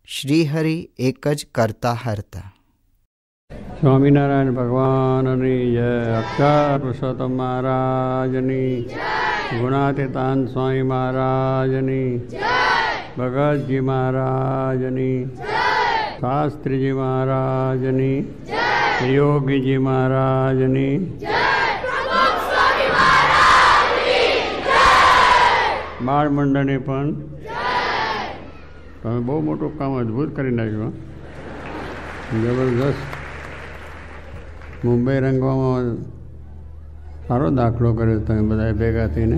શ્રીહરિ એક જ કરતા હરતા. સ્વામિનારાયણ ભગવાનની જય. અક્ષર પુરુષોત્તમ મહારાજની, ગુણાતીતાન સ્વામી મહારાજની, ભગતજી મહારાજની, શાસ્ત્રીજી મહારાજની, યોગીજી મહારાજની, બાળ મંડળની પણ. તમે બહુ મોટું કામ અદભુત કરી નાખ્યું, જબરદસ્ત. મુંબઈ રંગવામાં સારો દાખલો કર્યો તમે બધા ભેગા થઈને.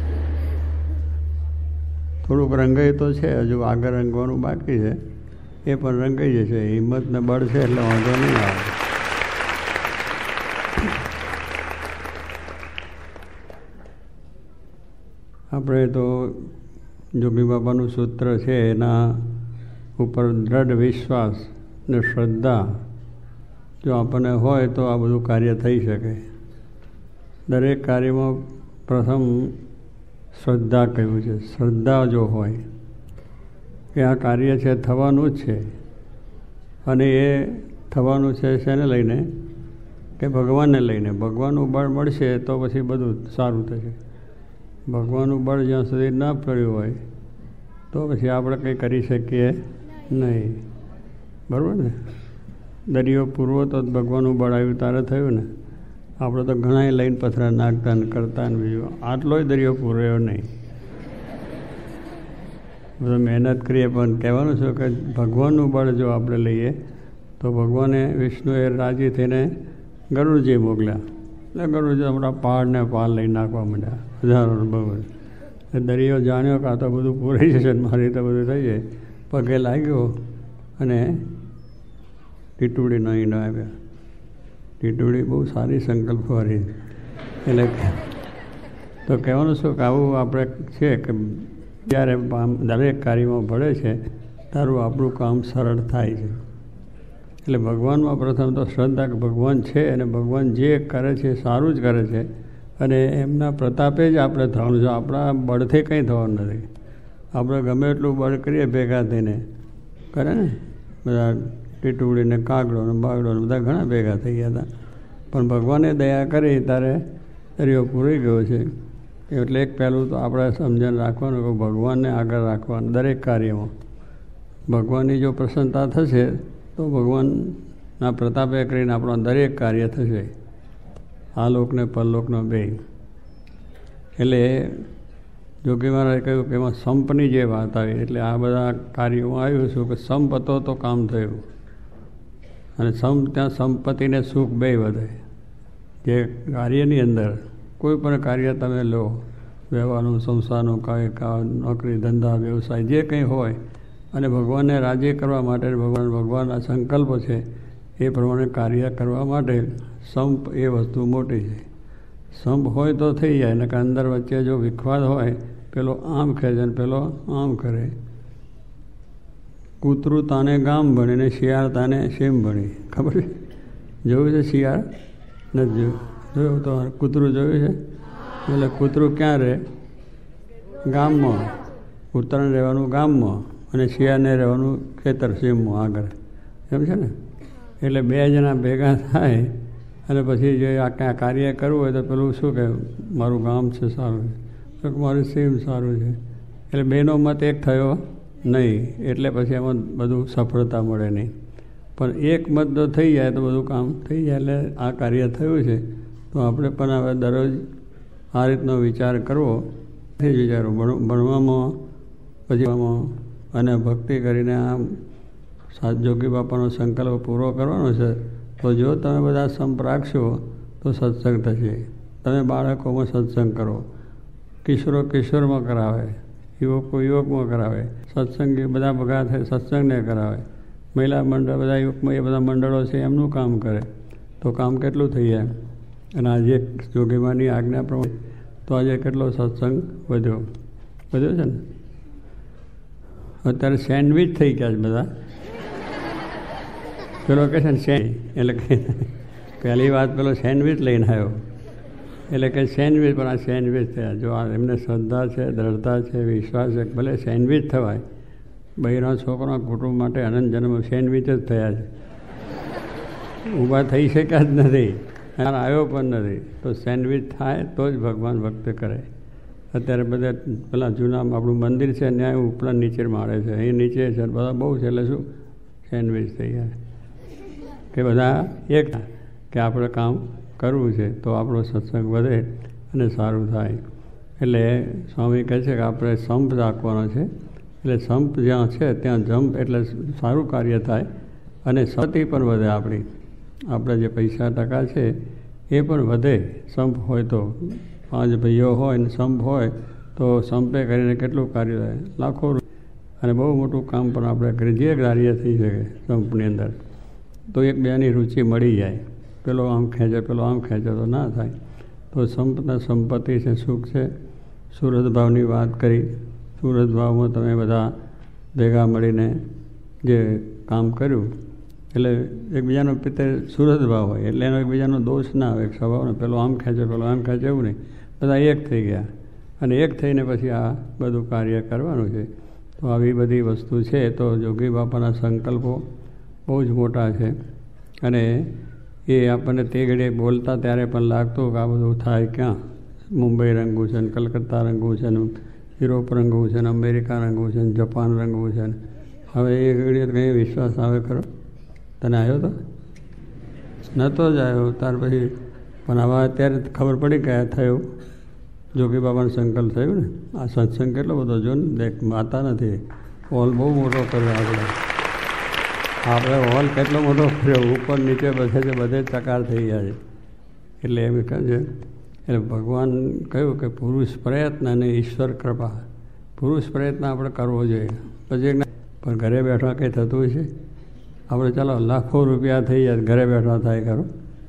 થોડુંક રંગાઈ તો છે, હજુ આગળ રંગવાનું બાકી છે, એ પણ રંગાઈ જશે. હિંમત ને બળ છે એટલે વાંધો નહીં આવે. આપણે તો જોગી બાબાનું સૂત્ર છે, એના ઉપર દ્રઢ વિશ્વાસ ને શ્રદ્ધા જો આપણને હોય તો આ બધું કાર્ય થઈ શકે. દરેક કાર્યમાં પ્રથમ શ્રદ્ધા કહ્યું છે. શ્રદ્ધા જો હોય કે આ કાર્ય છે થવાનું જ છે, અને એ થવાનું છે શેને લઈને કે ભગવાનને લઈને. ભગવાનનું બળ મળશે તો પછી બધું સારું થશે. ભગવાનનું બળ જ્યાં સુધી ના પડ્યું હોય તો પછી આપણે કંઈ કરી શકીએ નહીં. બરાબર ને? દરિયો પૂરવો તો ભગવાનનું બળ આવ્યું તારે થયું ને. આપણે તો ઘણાય લઈને પથરા નાખતા ને કરતા ને બીજું. આટલોય દરિયો પૂર્યો નહીં. બધું મહેનત કરીએ પણ કહેવાનું છે કે ભગવાનનું બળ જો આપણે લઈએ તો ભગવાને વિષ્ણુએ રાજી થઈને ગરુડજી મોકલ્યા. એટલે ગરુડજી આપણા પહાડને પાર લઈ નાખવા માંડ્યા. હજારો બહુ દરિયો જાણ્યો કે આ તો બધું પૂરાઈ જશે, મારી તો બધું થઈ જાય. પગે લાગ્યો અને ટીટુડીનો ઈંડો આવ્યા. ટીટુડી બહુ સારી સંકલ્પવાળી. એટલે તો કહેવાનું શું કે આવું આપણે છે કે જ્યારે દરેક કાર્યમાં ભળે છે તારું આપણું કામ સરળ થાય છે. એટલે ભગવાનમાં પ્રથમ તો શ્રદ્ધા કે ભગવાન છે અને ભગવાન જે કરે છે સારું જ કરે છે, અને એમના પ્રતાપે જ આપણે થવાનું છે. આપણા બળથી કંઈ થવાનું નથી. આપણે ગમે એટલું બળ કરીએ ભેગા થઈને કરે ને, બધા ટીટુડીને કાગડો ને બાગડો ને બધા ઘણા ભેગા થઈ ગયા હતા, પણ ભગવાને દયા કરી ત્યારે દરિયો પૂરી ગયો છે. એટલે એક પહેલું તો આપણે સમજણ રાખવાનું કે ભગવાનને આગળ રાખવાનું દરેક કાર્યમાં. ભગવાનની જો પ્રસન્નતા થશે તો ભગવાનના પ્રતાપે કરીને આપણું દરેક કાર્ય થશે, આ લોકને પરલોકનો બે. એટલે જોગી મહારાજે કહ્યું કે એમાં સંપની જે વાત આવી, એટલે આ બધા કાર્યોમાં આવ્યું છું કે સંપ હતો તો કામ થયું, અને ત્યાં સંપત્તિને સુખ બે વધે. જે કાર્યની અંદર કોઈ પણ કાર્ય તમે લો, વ્યવહારનું, સંસારનું, નોકરી, ધંધા, વ્યવસાય જે કંઈ હોય, અને ભગવાનને રાજી કરવા માટે ભગવાનના સંકલ્પ છે એ પ્રમાણે કાર્ય કરવા માટે સંપ એ વસ્તુ મોટી છે. સંપ હોય તો થઈ જાય, ને કે અંદર વચ્ચે જો વિખવાદ હોય, પેલો આમ ખેંચે ને પેલો આમ કરે. કૂતરું તાને ગામ ભણે ને શિયાળ તાને શેમ ભણી. ખબર છે? જોયું છે શિયાળ? નથી જોયું? તો કૂતરું જોયું છે? એટલે કૂતરું ક્યાં રહે? ગામમાં. કૂતરાને રહેવાનું ગામમાં અને શિયાળને રહેવાનું ખેતર સીમમાં આગળ. એમ છે ને? એટલે બે જણા ભેગા થાય અને પછી જે આ કાર્ય કરવું હોય તો પેલું શું કહે, મારું ગામ છે સારું છે, મારું સીમ સારું છે. એટલે બેનો મત એક થયો નહીં, એટલે પછી એમાં બધું સફળતા મળે નહીં. પણ એક મત જો થઈ જાય તો બધું કામ થઈ જાય. એટલે આ કાર્ય થયું છે તો આપણે પણ હવે દરરોજ આ રીતનો વિચાર કરવો. એ જ વિચારો ભણવામાં પછી અને ભક્તિ કરીને આમ જોગી બાપાનો સંકલ્પ પૂરો કરવાનો છે. તો જો તમે બધા સંપ રાખશો તો સત્સંગ થશે. તમે બાળકોમાં સત્સંગ કરો, કિશોરો કિશોરમાં કરાવે, યુવકો યુવકમાં કરાવે, સત્સંગી બધા ભેગા થાય સત્સંગને કરાવે, મહિલા મંડળ બધા યુવકમાં એ બધા મંડળો છે એમનું કામ કરે તો કામ કેટલું થઈ જાય. અને આજે જોગીમાની આજ્ઞા પ્રમાણે તો આજે કેટલો સત્સંગ વધ્યો છે ને. અત્યારે સેન્ડવિચ થઈ ગયા છે બધા. પેલો કહે છે ને એટલે પહેલી વાત પેલો સેન્ડવિચ લઈને આવ્યો, એટલે કે સેન્ડવિચ, પણ આ સેન્ડવિચ થયા. જો આ એમને શ્રદ્ધા છે, દ્રઢતા છે, વિશ્વાસ છે, ભલે સેન્ડવિચ થવાય બહેરા છોકરા કુટુંબ માટે અનંત જન્મ સેન્ડવિચ જ થયા છે, ઊભા થઈ શક્યા જ નથી, આવ્યો પણ નથી. તો સેન્ડવિચ થાય તો જ ભગવાન ભક્ત કરે. અત્યારે બધા પેલા જૂના આપણું મંદિર છે ત્યાં ઉપલા નીચે માળે છે, અહીં નીચે છે, બધા બહુ છે, એટલે શું સેન્ડવિચ થઈ જાય કે બધા એક કે આપણે કામ કરવું છે તો આપણો સત્સંગ વધે અને સારું થાય. એટલે સ્વામી કહે છે કે આપણે સંપ રાખવાનો છે. એટલે સંપ જ્યાં છે ત્યાં જંપ એટલે સારું કાર્ય થાય અને સતી પણ વધે આપણી. આપણે જે પૈસા ટકા છે એ પણ વધે સંપ હોય તો. 5 ભાઈઓ હોય ને સંપ હોય તો સંપે કરીને કેટલું કાર્ય થાય, લાખો અને બહુ મોટું કામ પણ આપણે કરીએ, જે કાર્ય થઈ શકે સંપની અંદર. તો એકબીજાની રુચિ મળી જાય, પેલો આમ ખેંચે પેલો આમ ખેંચે તો ના થાય. તો સંપના સંપત્તિ છે, સુખ છે. સુરત ભાવની વાત કરી, સુરત ભાવમાં તમે બધા ભેગા મળીને જે કામ કર્યું એટલે એકબીજાનો પિત્તે સુરત ભાવ હોય એટલે એનો એકબીજાનો દોષ ના આવે, સ્વભાવનો પેલો આમ ખેંચે પેલો આમ ખેંચે એવું નહીં, બધા એક થઈ ગયા અને એક થઈને પછી આ બધું કાર્ય કરવાનું છે. તો આવી બધી વસ્તુ છે. તો જોગી બાપાના સંકલ્પો બહુ જ મોટા છે અને એ આપણને તે ઘડીએ બોલતા ત્યારે પણ લાગતું કે આ બધું થાય ક્યાં, મુંબઈ રંગવું છે ને, કલકત્તા રંગવું છે ને, યુરોપ રંગવું છે ને, અમેરિકા રંગવું છે ને, જાપાન રંગવું છે ને. હવે એ ઘડીએ કંઈ વિશ્વાસ આવે ખરો? તને આવ્યો તો નહોતો જ આવ્યો. ત્યાર પછી પણ હવે અત્યારે ખબર પડી કે થયું જોગી બાબાનો સંકલ્પ થયું ને. આ સત્સંગ કેટલો બધો જો ને, દેખ માતા નથી, હોલ બહુ મોટો કર્યો આપણે હોલ કેટલો મોટો કર્યો, ઉપર નીચે બધે છે, બધે ચકાર થઈ ગયા છે. એટલે એમ કહે છે, એટલે ભગવાન કહ્યું કે પુરુષ પ્રયત્ન અને ઈશ્વર કૃપા. પુરુષ પ્રયત્ન આપણે કરવો જોઈએ, પછી પણ ઘરે બેઠા કંઈ થતું છે? આપણે ચાલો લાખો રૂપિયા થઈ જાય, ઘરે બેઠા થાય ખરો?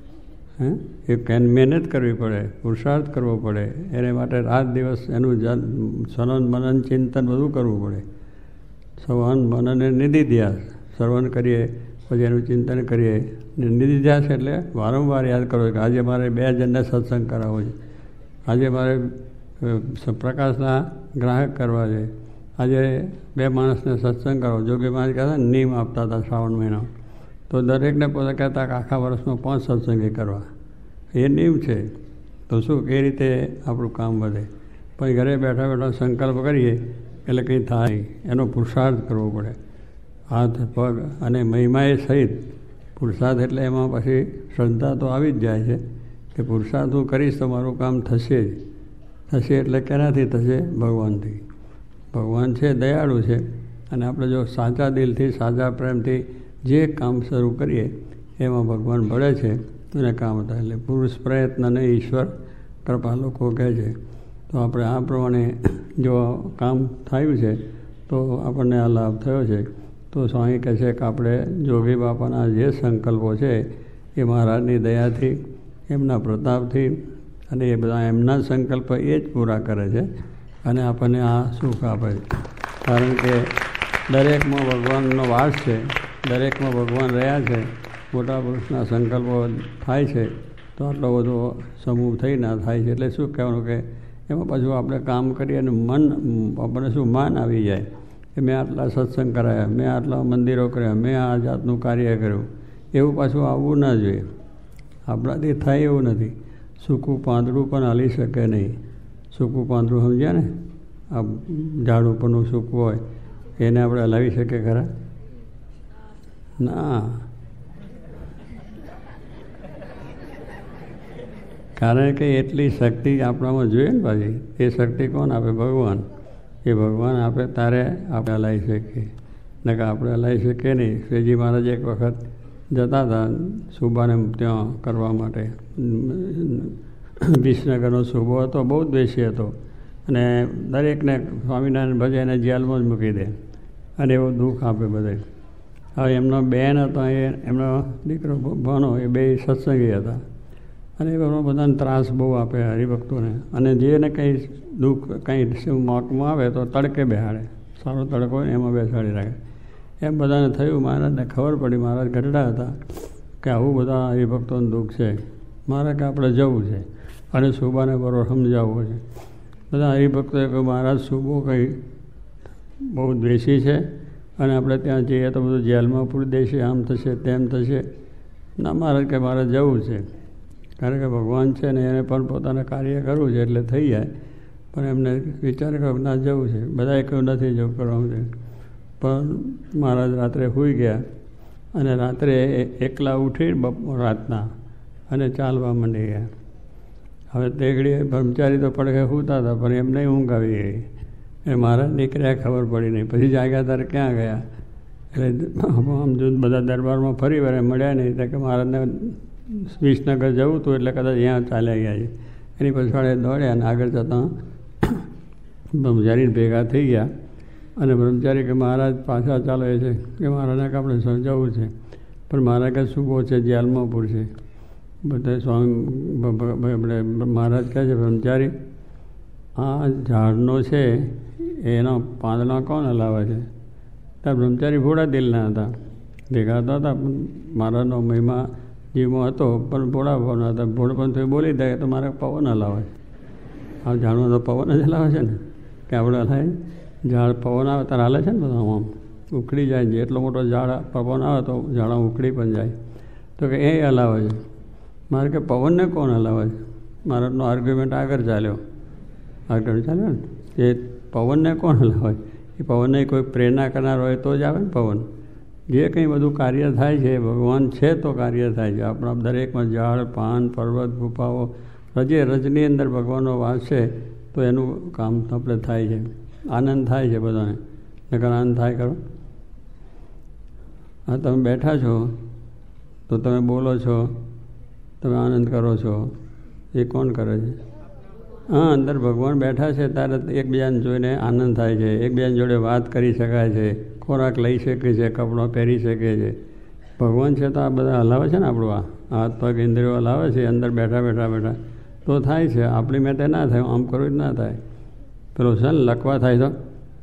એ મહેનત કરવી પડે, પુરુષાર્થ કરવો પડે, એને માટે રાત દિવસ એનું સનન મનન ચિંતન બધું કરવું પડે. સવન મનન અને નિધિધ્યાસ શ્રવણ કરીએ, પછી એનું ચિંતન કરીએ. નિધિધ્યાસ એટલે વારંવાર યાદ કરો કે આજે મારે 2 જણને સત્સંગ કરાવવો છે, આજે મારે પ્રકાશના ગ્રાહક કરવા છે, આજે 2 માણસને સત્સંગ કરો. જોગી મહારાજ કહેતા નિયમ આપતા હતા શ્રાવણ મહિના, તો દરેકને પોતે કહેતા કે આખા વર્ષમાં 5 સત્સંગી કરવા, એ નિયમ છે. તો શું એ રીતે આપણું કામ વધે. પછી ઘરે બેઠા બેઠા સંકલ્પ કરીએ એટલે કંઈ થાય, એનો પુરુષાર્થ કરવો પડે, હાથ પગ અને મહિમાએ સહિત પુરુષાર્થ. એટલે એમાં પછી શ્રદ્ધા તો આવી જ જાય છે કે પુરુષાર્થ હું કરીશ તો મારું કામ થશે જ. થશે એટલે કેનાથી થશે? ભગવાનથી. ભગવાન છે દયાળુ છે અને આપણે જો સાચા દિલથી સાચા પ્રેમથી જે કામ શરૂ કરીએ એમાં ભગવાન ભળે છે અને કામ થાય. એટલે પુરુષ પ્રયત્ન અને ઈશ્વર કૃપા લોકો કહે છે. તો આપણે આ પ્રમાણે જો કામ થયું છે તો આપણને આ લાભ થયો છે. તો સ્વામી કહે છે કે આપણે જોગી બાપાના જે સંકલ્પો છે એ મહારાજની દયાથી, એમના પ્રતાપથી અને એ બધા એમના સંકલ્પ એ જ પૂરા કરે છે અને આપણને આ સુખ આપે છે. કારણ કે દરેકમાં ભગવાનનો વાસ છે, દરેકમાં ભગવાન રહ્યા છે. મોટા પુરુષના સંકલ્પો થાય છે તો આટલો બધો સમૂહ થઈ ના થાય છે. એટલે શું કહેવાનું કે એમાં પાછું આપણે કામ કરીએ અને મન આપણને શું માન આવી જાય કે મેં આટલા સત્સંગ કરાયા, મેં આટલા મંદિરો કર્યા, મેં આ જાતનું કાર્ય કર્યું. એવું પાછું આવવું ના જોઈએ. આપણાથી થાય એવું નથી. સૂકું પાંદડું પણ હાલી શકે નહીં. સૂકું પાંદડું સમજ્યા ને, આ ઝાડ ઉપરનું સૂકું હોય એને આપણે હલાવી શકીએ ખરા? ના. કારણ કે એટલી શક્તિ આપણામાં જોઈએ ને પાછી. એ શક્તિ કોણ આપે? ભગવાન. એ ભગવાન આપે તારે આપણે હલાવી શકીએ, ને કે આપણે હલાવી શકીએ નહીં. શ્રીજી મહારાજ એક વખત જતા હતા સુબાને ત્યાં કરવા માટે. વિસનગરનો સુબો હતો, બહુ દ્વેષી હતો અને દરેકને સ્વામિનારાયણ ભજે એને જેલમાં જ મૂકી દે અને એવું દુઃખ આપે બધે. હવે એમનો બેન હતો, એમનો દીકરો ભણો, એ 2 સત્સંગી હતા અને એમાં બધાને ત્રાસ બહુ આપે હરિભક્તોને. અને જેને કંઈ દુઃખ કંઈ મોકમાં આવે તો તડકે બેહાડે, સારો તડકો હોય ને એમાં બેસાડી રાખે. એમ બધાને થયું. મહારાજને ખબર પડી, મહારાજ ગઢડા હતા કે આવું બધા હરિભક્તોનું દુઃખ છે. મારે કે આપણે જવું છે અને સુબાને બરોબર સમજાવવું છે. બધા હરિભક્તોએ કહ્યું મહારાજ સુબો કંઈ બહુ દ્વેષી છે અને આપણે ત્યાં જઈએ તો બધું જેલમાં પૂરી દેશે, આમ થશે તેમ થશે. ના મહારાજ કે મારે જવું છે, કારણ કે ભગવાન છે ને એને પણ પોતાને કાર્ય કરવું છે એટલે થઈ જાય. પણ એમને વિચાર કર્યો ના જવું છે, બધાએ કહ્યું નથી જવું કરવાનું છે. પણ મહારાજ રાત્રે સૂઈ ગયા અને રાત્રે એકલા ઉઠી રાતના અને ચાલવા માંડી ગયા. હવે તે ઘડીએ બ્રહ્મચારી તો પડખે સૂતા હતા પણ એમને ઊંઘ આવી ગઈ. એ મહારાજ નીકળ્યા ખબર પડી નહીં. પછી જાગ્યા ત્યારે ક્યાં ગયા એટલે આમ જો બધા દરબારમાં ફરી વાર મળ્યા નહીં. તો કે મહારાજને વિસનગર જવું હતું એટલે કદાચ અહીંયા ચાલ્યા ગયા છે. એની પછાડે દોડ્યા અને આગળ જતાં બ્રહ્મચારી ભેગા થઈ ગયા. અને બ્રહ્મચારી કે મહારાજ પાછા ચાલે છે કે મહારાજને કે આપણે સમજાવવું છે. પણ મહારાજ કે શું કહો છે, જેલમાં પૂરશે. બધા સ્વામી આપણે મહારાજ કહે છે બ્રહ્મચારી આ ઝાડનો છે એના પાંદડા કોણ હલાવે છે? ત્યાં બ્રહ્મચારી ભોળા દિલના હતા, ભેગા હતા પણ મહારાજનો મહિમા જીવમાં હતો પણ ભોળા ભાવના હતા. ભોળપણ તો બોલી દે તો મારે પવન હલાવે છે. આ ઝાડમાં તો પવન જ હલાવે છે ને કે આપણે હલાય. ઝાડ પવન આવે ત્યારે હાલે છે ને બધા આમ ઉખડી જાય. જેટલો મોટો ઝાડ પવન આવે તો ઝાડા ઉખડી પણ જાય. તો કે એ હલાવે છે. મારે કે પવનને કોણ હલાવે છે? મહારાજનો આર્ગ્યુમેન્ટ આગળ ચાલ્યો ને એ પવનને કોણ હલાવે? એ પવનને કોઈ પ્રેરણા કરનાર હોય તો જ આવે ને પવન. જે કંઈ બધું કાર્ય થાય છે ભગવાન છે તો કાર્ય થાય છે. આપણા દરેકમાં ઝાડ પાન પર્વત ગુફાઓ રજે રજની અંદર ભગવાનનો વાસ છે તો એનું કામ આપણે થાય છે. આનંદ થાય છે બધાને. નકર આનંદ થાય કરો. હા તમે બેઠા છો તો તમે બોલો છો, તમે આનંદ કરો છો, એ કોણ કરે છે? હા અંદર ભગવાન બેઠા છે ત્યારે એકબીજાને જોઈને આનંદ થાય છે, એકબીજાની જોડે વાત કરી શકાય છે, ખોરાક લઈ શકે છે, કપડાં પહેરી શકે છે. ભગવાન છે તો આ બધા હલાવે છે ને આપણું આ હાથ પગ ઇન્દ્રિયો હલાવે છે અંદર બેઠા તો થાય છે. આપણી મેં તે ના થાય, આમ કરવું જ ના થાય. પેલો છે ને લખવા થાય તો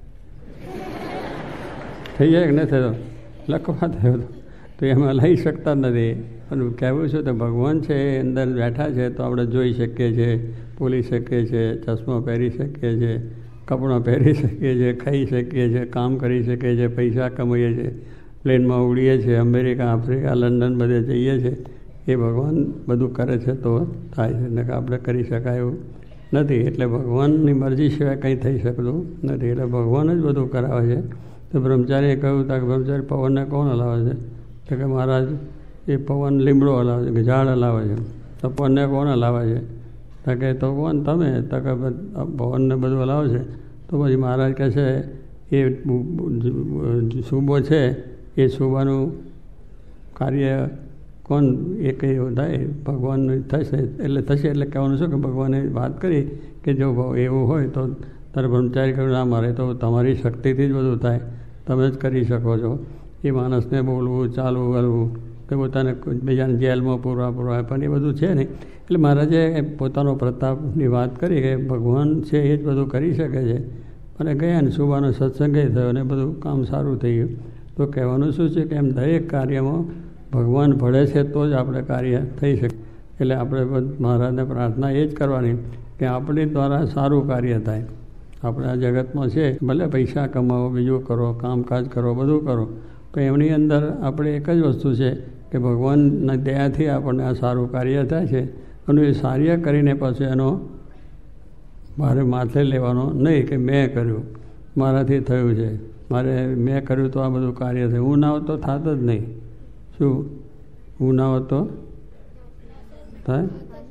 થઈ જાય કે નહીં થયો? લખવા થયો તો એમાં લઈ શકતા નથી. પણ કહેવું છું તો ભગવાન છે એ અંદર બેઠા છે તો આપણે જોઈ શકીએ છીએ, બોલી શકીએ છીએ, ચશ્મા પહેરી શકીએ છીએ, કપડાં પહેરી શકીએ છીએ, ખાઈ શકીએ છીએ, કામ કરી શકીએ છીએ, પૈસા કમાઈએ છીએ, પ્લેનમાં ઉડીએ છીએ, અમેરિકા આફ્રિકા લંડન બધે જઈએ છીએ. એ ભગવાન બધું કરે છે તો થાય છે, ને આપણે કરી શકાય એવું નથી. એટલે ભગવાનની મરજી સિવાય કંઈ થઈ શકતું નથી. એટલે ભગવાન જ બધું કરાવે છે. તો બ્રહ્મચારીએ કહ્યું કે બ્રહ્મચારી પવનને કોણ હલાવે છે? તો કે મહારાજ એ પવન લીમડો હલાવે છે કે ઝાડ હલાવે છે. તો પવનને કોણ હલાવે છે? તો કે તો કોણ તમે? તો કે પવનને બધું હલાવે છે. તો પછી મહારાજ કહે છે એ શુભો છે એ શુભાનું કાર્ય કોણ એ કંઈ થાય ભગવાનનું થશે એટલે થશે. એટલે કહેવાનું શું કે ભગવાને વાત કરી કે જો એવું હોય તો તારે બ્રહ્મચારી કહ્યું ના મારે તો તમારી શક્તિથી જ બધું થાય, તમે જ કરી શકો છો. એ માણસને બોલવું ચાલવું હલવું કે પોતાને બીજાને જેલમાં પૂરવા પણ એ બધું છે નહીં. એટલે મહારાજે પોતાનો પ્રતાપની વાત કરી કે ભગવાન છે એ જ બધું કરી શકે છે. અને ગયા ને સુબાનો સત્સંગ થયો અને બધું કામ સારું થઈ ગયું. તો કહેવાનું શું છે કે એમ દરેક કાર્યમાં ભગવાન ભળે છે તો જ આપણે કાર્ય થઈ શકે. એટલે આપણે મહારાજને પ્રાર્થના એ જ કરવાની કે આપણી દ્વારા સારું કાર્ય થાય. આપણે આ જગતમાં છે ભલે પૈસા કમાવો, બીજું કરો, કામકાજ કરો, બધું કરો, પણ એમની અંદર આપણે એક જ વસ્તુ છે કે ભગવાનના દયાથી આપણને આ સારું કાર્ય થાય છે. અને એ કાર્ય કરીને પછી એનો મારે માથે લેવાનો નહીં કે મેં કર્યું, મારાથી થયું છે, મેં કર્યું તો આ બધું કાર્ય થયું. હું ના હોત તો થાત જ નહીં. શું હું ના હોત તો થાય?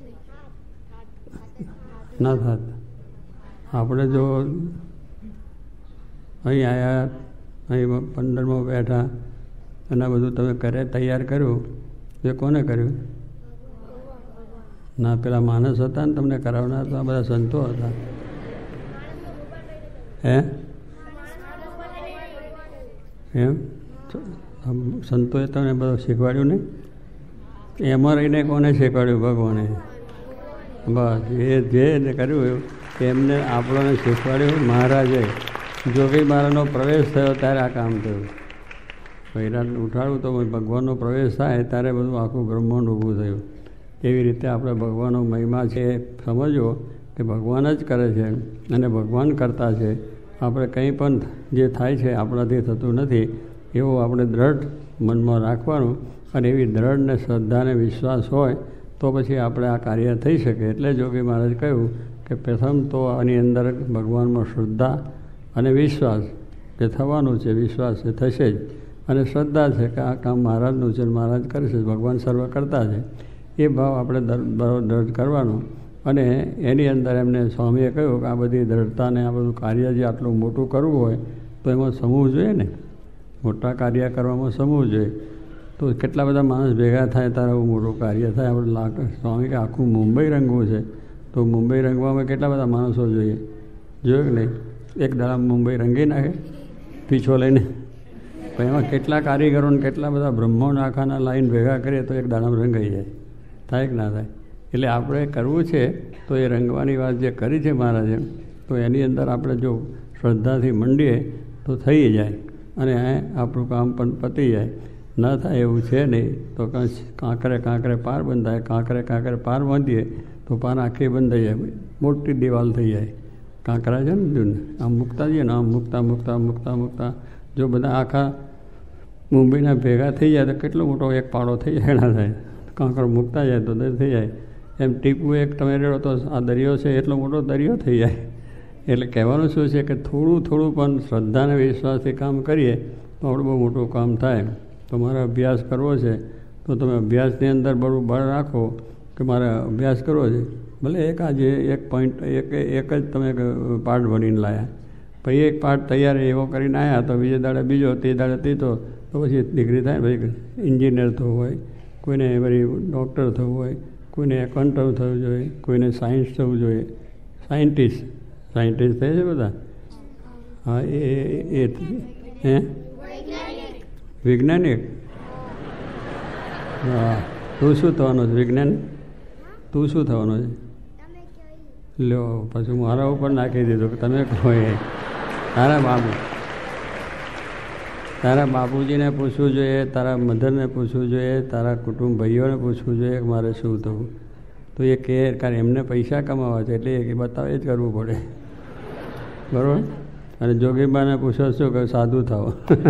ના થાત. આપણે જો અહીં આવ્યા, અહીં 15માં બેઠા અને બધું તમે તૈયાર કર્યું, એ કોને કર્યું? ના પેલા માણસ હતા ને તમને કરાવનાર તો આ બધા સંતો હતા. હે એમ સંતોએ તમને બધું શીખવાડ્યું નહીં? એમાં રહીને કોને શીખવાડ્યું? ભગવાને. બસ એ જે કર્યું એમને આપણને શીખવાડ્યું મહારાજે. જોગી મહારાજનો પ્રવેશ થયો ત્યારે આ કામ થયું. વૈરાટ ઉઠાડું તો ભગવાનનો પ્રવેશ થાય ત્યારે બધું આખું બ્રહ્માંડ ઊભું થયું. એવી રીતે આપણે ભગવાનનો મહિમા છે સમજવો કે ભગવાન જ કરે છે અને ભગવાન કરતા છે. આપણે કંઈ પણ જે થાય છે આપણાથી થતું નથી એવું આપણે દ્રઢ મનમાં રાખવાનું, અને એવી દ્રઢ ને શ્રદ્ધા અને વિશ્વાસ હોય તો પછી આપણે આ કાર્ય થઈ શકે. એટલે જોગી મહારાજ કહ્યું કે પ્રથમ તો આની અંદર ભગવાનમાં શ્રદ્ધા અને વિશ્વાસ જે થવાનું છે, વિશ્વાસ એ થશે જ, અને શ્રદ્ધા છે કે આ કામ મહારાજનું છે, મહારાજ કરશે, ભગવાન સર્વ કરતા છે, એ ભાવ આપણે દ્રઢ કરવાનો. અને એની અંદર એમને સ્વામીએ કહ્યું કે આ બધી દ્રઢતાને આ બધું કાર્ય જે આટલું મોટું કરવું હોય તો એમાં સમૂહ જોઈએ ને, મોટા કાર્ય કરવામાં સમૂહ જોઈએ. તો કેટલા બધા માણસ ભેગા થાય ત્યારે એવું મોટું કાર્ય થાય. આપણે સ્વામી કે આખું મુંબઈ રંગવું છે તો મુંબઈ રંગવામાં કેટલા બધા માણસો જોઈએ, જોયું કે નહીં? એક દાડા મુંબઈ રંગી નાખે પીછો લઈને, પણ એમાં કેટલા કારીગરોને કેટલા બધા બ્રહ્મોને આખાના લાઈન ભેગા કરીએ તો એક દાડામાં રંગાઈ જાય, થાય કે ના થાય? એટલે આપણે કરવું છે તો એ રંગવાની વાત જે કરી છે મહારાજે, તો એની અંદર આપણે જો શ્રદ્ધાથી મંડીએ તો થઈ જાય અને આપણું કામ પણ પતી જાય. ન થાય એવું છે નહીં તો કાંકરે કાંકરે પાર બંધાય, કાંકરે કાંકરે પાર બાંધીએ તો પાર આખી બંધાઈ જાય, મોટી દિવાલ થઈ જાય. કાંકરા છે ને આમ મૂકતા જઈએ ને, આમ મૂકતા મૂકતા મૂકતા મૂકતા જો બધા આખા મુંબઈના ભેગા થઈ જાય તો કેટલો મોટો એક પાડો થઈ જાય, ના થાય? કાંકરો મૂકતા જાય તો થઈ જાય. એમ ટીપું એક તમે રેડો તો આ દરિયો છે એટલો મોટો દરિયો થઈ જાય. એટલે કહેવાનું શું છે કે થોડું થોડું પણ શ્રદ્ધા અને વિશ્વાસથી કામ કરીએ તો આપણું બહુ મોટું કામ થાય. તમારે અભ્યાસ કરવો છે તો તમે અભ્યાસની અંદર બરું બળ રાખો કે મારે અભ્યાસ કરવો છે. ભલે એક આજે એક પોઈન્ટ એક જ તમે પાઠ ભણીને લાવ્યા, પછી એક પાઠ તૈયાર એવો કરીને આવ્યા તો બીજે દાડે બીજો, તે દાડે ત્રીજો, તો પછી ડિગ્રી થાય ને. ભાઈ એન્જિનિયર થવું હોય, કોઈને વળી ડૉક્ટર થવું હોય, કોઈને એકાઉન્ટન્ટ થવું જોઈએ, કોઈને સાયન્સ થવું જોઈએ, સાયન્ટિસ્ટ થાય છે બધા. હા એ હે વૈજ્ઞાનિક. હા, તું શું થવાનો છે? વિજ્ઞાન. તું શું થવાનો છે? લ્યો, પછી મારા ઉપર નાખી દીધું કે તમે કહો. તારા બાપુજીને પૂછવું જોઈએ, તારા મધરને પૂછવું જોઈએ, તારા કુટુંબ ભાઈઓને પૂછવું જોઈએ કે મારે શું થવું. તો એ કહે કારણ એમને પૈસા કમાવા છે એટલે એ બતાવે જ કરવું પડે, બરાબર? અને જોગીબાને પૂછો શું કે સાધુ થાવ.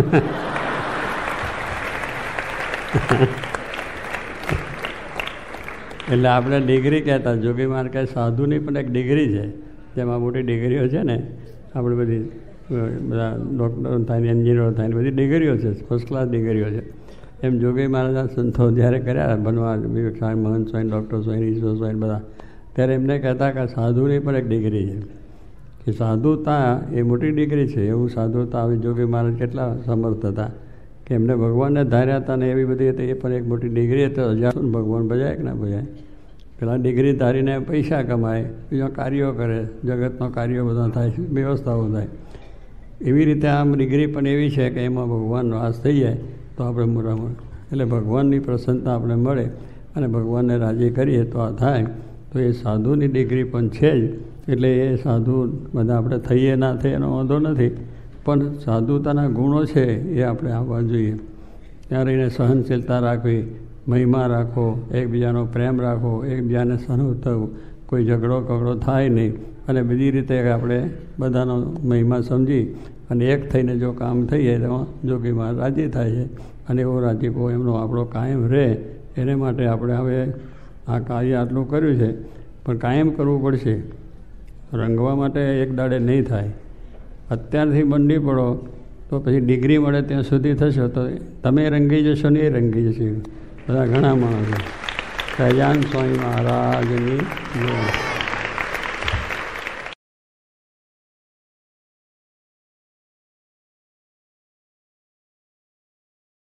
એટલે આપણે ડિગ્રી કહેતા, જોગી માર કહે સાધુની પણ એક ડિગ્રી છે, જેમાં મોટી ડિગ્રીઓ છે ને, આપણે બધી બધા ડૉક્ટર થાય, એન્જિનિયર થાય, બધી ડિગ્રીઓ છે, ફર્સ્ટ ક્લાસ ડિગ્રીઓ છે. એમ જોગી મહારાજના સંતો જ્યારે કર્યા બનવા, વિવેક સ્વામી, મહંત સ્વામી, ડૉક્ટર સ્વામી, ઈશ્વર સ્વામી બધા, ત્યારે એમને કહેતા કે સાધુની પણ એક ડિગ્રી છે, કે સાધુતા એ મોટી ડિગ્રી છે. એવું સાધુતા આવી જોગી મહારાજ કેટલા સમર્થ હતા કે એમને ભગવાનને ધાર્યા હતા ને એવી બધી હતી. એ પણ એક મોટી ડિગ્રી હતી. હજાર ભગવાન ભજાય કે ના ભજાય? પેલા ડિગ્રી ધારીને પૈસા કમાય, બીજા કાર્યો કરે, જગતનો કાર્યો બધા થાય, વ્યવસ્થાઓ થાય. એવી રીતે આમ ડિગ્રી પણ એવી છે કે એમાં ભગવાનનો વાસ થઈ જાય તો આપણે મોટા મળે. એટલે ભગવાનની પ્રસન્નતા આપણે મળે અને ભગવાનને રાજી કરીએ તો આ થાય. તો એ સાધુની ડિગ્રી પણ છે જ. એટલે એ સાધુ બધા આપણે થઈએ ના થઈએ એનો વાંધો નથી, પણ સાધુતાના ગુણો છે એ આપણે આવવા જોઈએ. ત્યાં રહીને સહનશીલતા રાખવી, મહિમા રાખો, એકબીજાનો પ્રેમ રાખો, એકબીજાને સહન થવું, કોઈ ઝઘડો કગડો થાય નહીં, અને બીજી રીતે આપણે બધાનો મહિમા સમજી અને એક થઈને જો કામ થઈ જાય તો જોગીમાં રાજી થાય છે. અને એવો રાજીપો એમનો આપણો કાયમ રહે, એને માટે આપણે હવે આ કાર્ય આટલું કર્યું છે, પણ કાયમ કરવું પડશે. રંગવા માટે એક દાડે નહીં થાય. અત્યારથી મંડી પડો તો પછી ડિગ્રી મળે ત્યાં સુધી થશે તો તમે રંગી જશો ને એ રંગી જશે. બધા ઘણા માણસો. સહજાન સ્વામી મહારાજની જય.